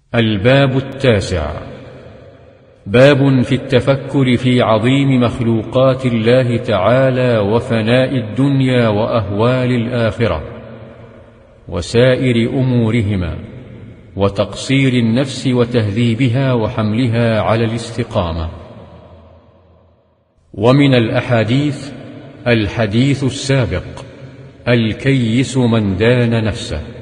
الباب 9. باب في التفكر في عظيم مخلوقات الله تعالى وفناء الدنيا وأهوال الآخرة وسائر أمورهما، وتقصير النفس وتهذيبها وحملها على الاستقامة. ومن الأحاديث الحديث السابق: الكيس من دان نفسه.